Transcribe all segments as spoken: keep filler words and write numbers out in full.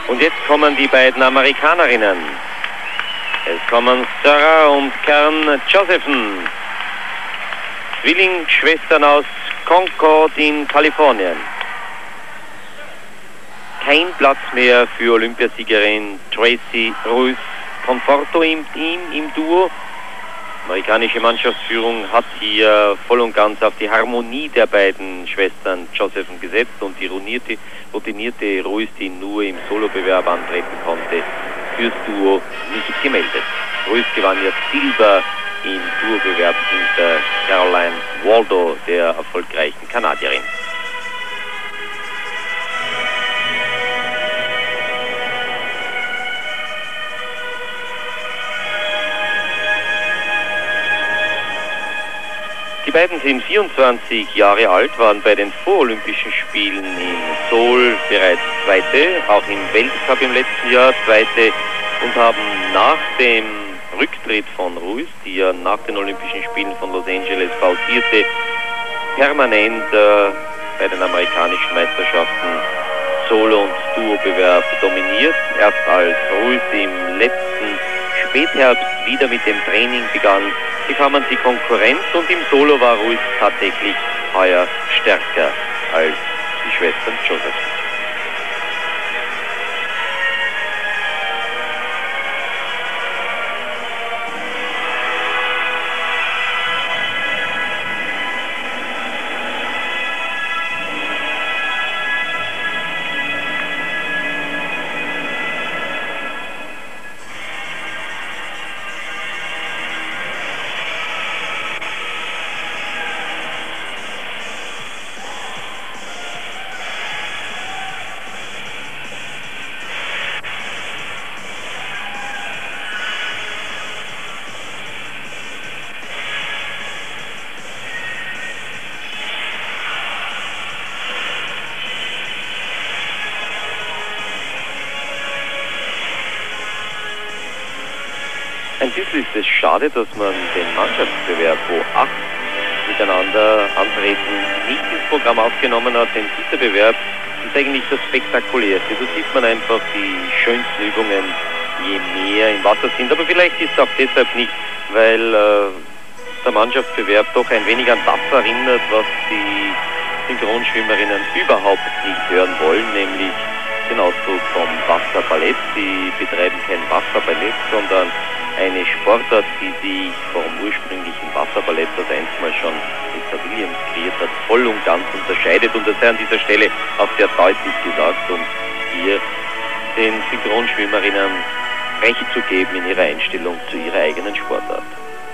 Und jetzt kommen die beiden Amerikanerinnen. Es kommen Sarah und Karen Josephson, Zwillingsschwestern aus Concord in Kalifornien. Kein Platz mehr für Olympiasiegerin Tracy Ruiz Conforto im Team, im Duo. Amerikanische Mannschaftsführung hat hier voll und ganz auf die Harmonie der beiden Schwestern Josephson gesetzt und die routinierte, routinierte Ruiz, die nur im Solobewerb antreten konnte, fürs Duo nicht gemeldet. Ruiz gewann jetzt Silber im Duobewerb hinter Caroline Waldo, der erfolgreichen Kanadierin. Die beiden sind vierundzwanzig Jahre alt, waren bei den Vorolympischen Spielen in Seoul bereits Zweite, auch im Weltcup im letzten Jahr Zweite und haben nach dem Rücktritt von Ruiz, die ja nach den Olympischen Spielen von Los Angeles pausierte, permanent äh, bei den amerikanischen Meisterschaften Solo- und Duo-Bewerb dominiert. Erst als Ruiz im letzten Spätherbst wieder mit dem Training begann, bekamen sie Konkurrenz und im Solo war Ruiz tatsächlich heuer stärker als die Schwestern Josephson. Ein bisschen ist es schade, dass man den Mannschaftsbewerb, wo acht miteinander antreten, nicht ins Programm aufgenommen hat, denn dieser Bewerb ist eigentlich das Spektakulärste. Da sieht man einfach die schönsten Übungen, je mehr im Wasser sind. Aber vielleicht ist es auch deshalb nicht, weil äh, der Mannschaftsbewerb doch ein wenig an das erinnert, was die Synchronschwimmerinnen überhaupt nicht hören wollen, nämlich den Ausdruck vom Wasserballett. Sie betreiben kein Wasserballett, sondern eine Sportart, die sich vom ursprünglichen Wasserballett, das einstmal schon Mister Williams kreiert hat, voll und ganz unterscheidet. Und das sei an dieser Stelle auch sehr deutlich gesagt, um hier den Synchronschwimmerinnen Recht zu geben in ihrer Einstellung zu ihrer eigenen Sportart.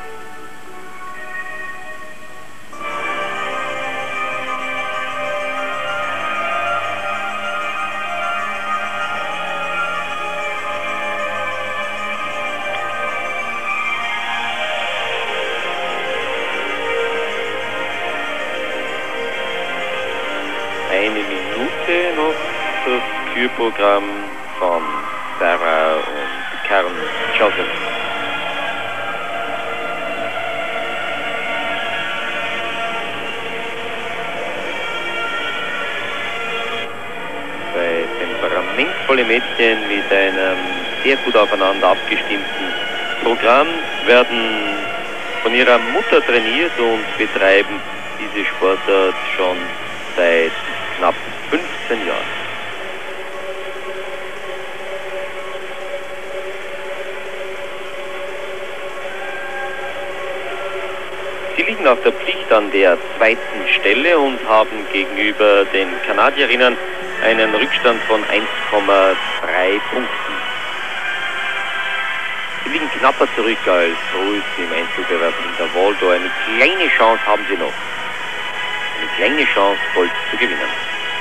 Eine Minute noch das Kürprogramm von Sarah und Karen Josephson. Zwei temperamentvolle Mädchen mit einem sehr gut aufeinander abgestimmten Programm werden von ihrer Mutter trainiert und betreiben diese Sportart schon seit knapp fünfzehn Jahren. Sie liegen auf der Pflicht an der zweiten Stelle und haben gegenüber den Kanadierinnen einen Rückstand von eins Komma drei Punkten. Sie liegen knapper zurück als Ruiz im Einzelbewerb hinter Waldo. Eine kleine Chance haben sie noch. Eine kleine Chance, Gold zu gewinnen.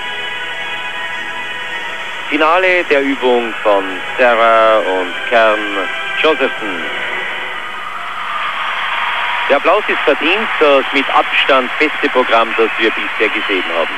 Finale der Übung von Sarah und Karen Josephson. Der Applaus ist verdient, das mit Abstand beste Programm, das wir bisher gesehen haben.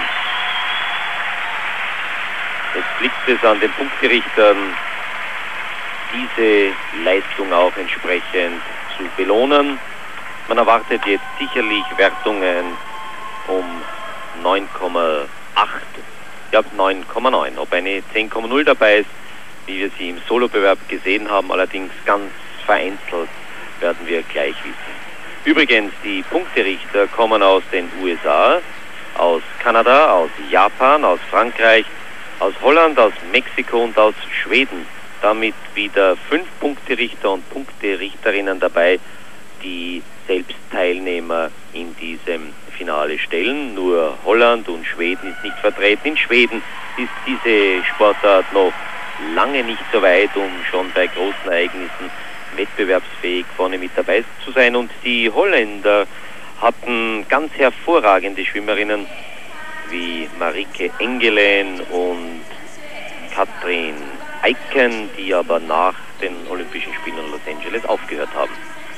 Jetzt liegt es an den Punktgerichtern, diese Leistung auch entsprechend zu belohnen. Man erwartet jetzt sicherlich Wertungen um neun Komma acht, ja neun Komma neun. Ob eine zehn Komma null dabei ist, wie wir sie im Solobewerb gesehen haben, allerdings ganz vereinzelt, werden wir gleich wissen. Übrigens, die Punkterichter kommen aus den U S A, aus Kanada, aus Japan, aus Frankreich, aus Holland, aus Mexiko und aus Schweden. Damit wieder fünf Punkterichter und Punkterichterinnen dabei, die selbst Teilnehmer in diesem Finale stellen. Nur Holland und Schweden ist nicht vertreten. In Schweden ist diese Sportart noch lange nicht so weit, um schon bei großen Ereignissen wettbewerbsfähig vorne mit dabei zu sein. Und die Holländer hatten ganz hervorragende Schwimmerinnen wie Marike Engelen und Katrin Eiken, die aber nach den Olympischen Spielen in Los Angeles aufgehört haben.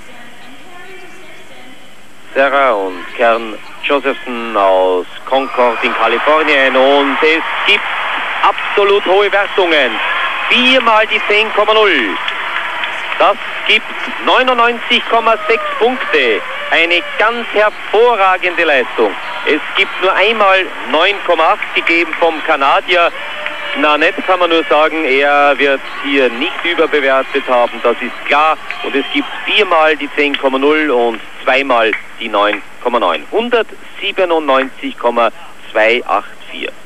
Sarah und Kern Josephson aus Concord in Kalifornien, und es gibt absolut hohe Wertungen. Viermal die zehn Komma null. Das gibt neunundneunzig Komma sechs Punkte. Eine ganz hervorragende Leistung. Es gibt nur einmal neun Komma acht gegeben vom Kanadier. Nanette kann man nur sagen, er wird hier nicht überbewertet haben, das ist klar. Und es gibt viermal die zehn Komma null und zweimal die neun Komma neun. hundertsiebenundneunzig Komma zweihundertvier.